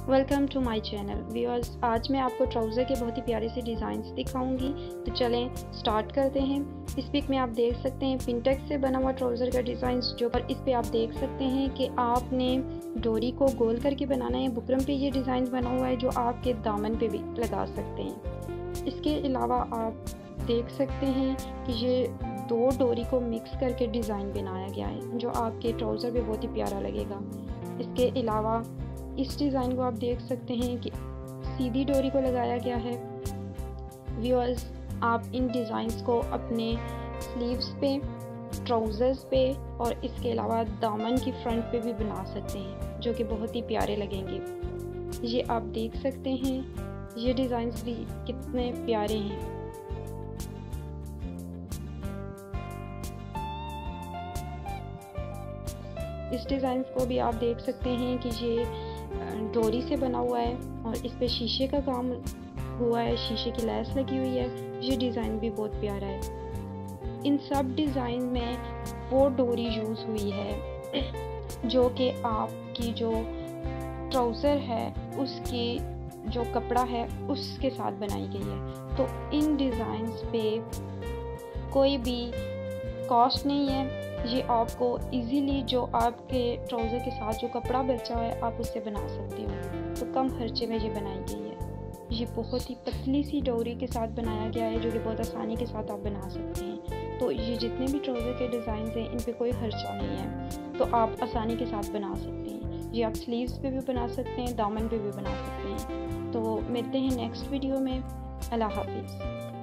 Welcome to my channel viewers. आज मैं आपको ट्राउज़र के बहुत ही प्यारे से डिज़ाइंस दिखाऊंगी। तो चलें स्टार्ट करते हैं। इस पिक में आप देख सकते हैं पिंटेक्स से बना हुआ ट्राउज़र का डिज़ाइंस, जो पर इस पे आप देख सकते हैं कि आपने डोरी को गोल करके बनाना है। बुकरम पे ये डिज़ाइन बना हुआ है जो आपके दामन पे भी लगा सकते हैं। इसके अलावा आप देख सकते हैं कि ये दो डोरी को मिक्स करके डिज़ाइन बनाया गया है जो आपके ट्राउज़र पे बहुत ही प्यारा लगेगा। इसके अलावा इस डिज़ाइन को आप देख सकते हैं कि सीधी डोरी को लगाया गया है। व्यूअर्स, आप इन डिज़ाइंस को अपने स्लीव्स पे, ट्राउज़र्स पे और इसके अलावा दामन की फ्रंट पे भी बना सकते हैं जो कि बहुत ही प्यारे लगेंगे। ये आप देख सकते हैं, ये डिज़ाइंस भी कितने प्यारे हैं। इस डिज़ाइन को भी आप देख सकते हैं कि ये डोरी से बना हुआ है और इस पे शीशे का काम हुआ है, शीशे की लैस लगी हुई है। ये डिज़ाइन भी बहुत प्यारा है। इन सब डिज़ाइन में वो डोरी यूज़ हुई है जो कि आपकी जो ट्राउज़र है उसकी जो कपड़ा है उसके साथ बनाई गई है। तो इन डिज़ाइंस पे कोई भी कॉस्ट नहीं है। ये आपको इजीली जो आपके ट्राउज़र के साथ जो कपड़ा बचा है आप उससे बना सकते हो। तो कम खर्चे में ये बनाई गई है। ये बहुत ही पतली सी डोरी के साथ बनाया गया है जो कि बहुत आसानी के साथ आप बना सकते हैं। तो ये जितने भी ट्राउज़र के डिज़ाइन हैं इन पे कोई खर्चा नहीं है, तो आप आसानी के साथ बना सकते हैं। ये आप स्लीव्स पे भी बना सकते हैं, दामन पे भी बना सकते हैं। तो मिलते हैं नेक्स्ट वीडियो में। अल्लाह हाफिज़।